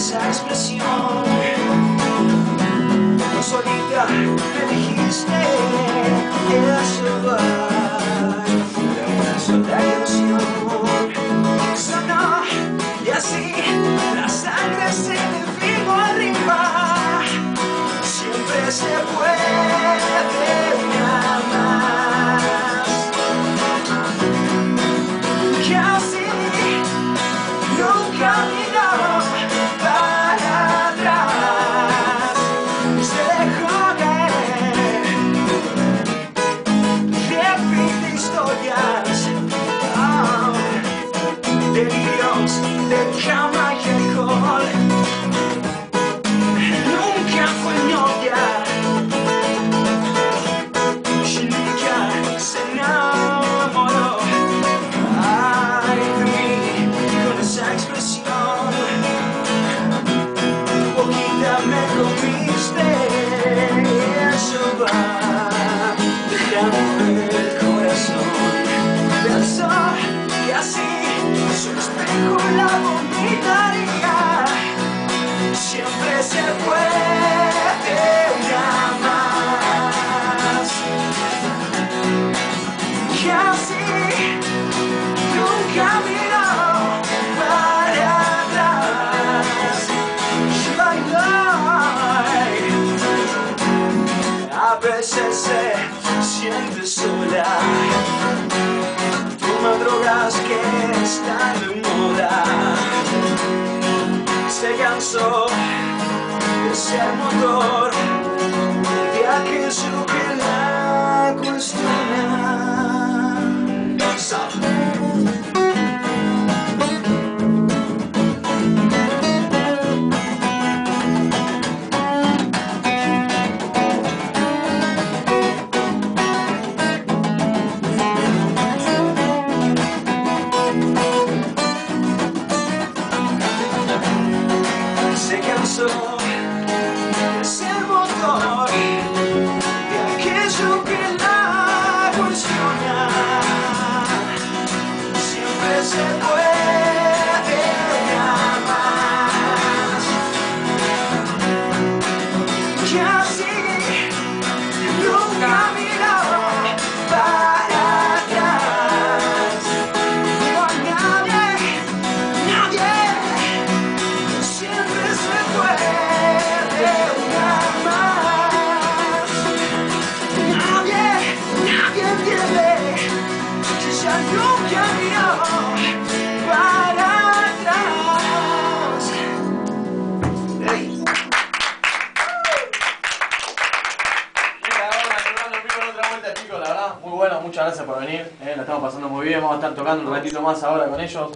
esa expresión. Tú solita me dijiste, eso va de una sola canción. Sonó y así la sangre se me vino arriba. Siempre se puede una más. Casi nunca miró para atrás. Se dejó caer, repite historias, delirios de cama y alcohol. Nunca fue novia, nunca se enamoró. Ay de mí, con esa expresión. Tu boquita me comiste, eso va dejando el corazón. Pensó que así su espejo la vomitaría. Siempre se puede una más. Casi nunca miró para atrás. A veces se siente sola. Toma drogas que están de moda. Se cansó de ser motor de aquello que la cuestiona. Se cansó de ser motor de aquello que la cuestiona. Siempre se puede una más. Casi nunca miró para atrás. Digo a nadie, nadie. Siempre se puede una más. Nadie, nadie entiende que ya nunca miró para atrás. Hey. Tocando en vivo en Otra Vuelta, chicos, la verdad, muy bueno, muchas gracias por venir, la estamos pasando muy bien, vamos a estar tocando un ratito más ahora con ellos.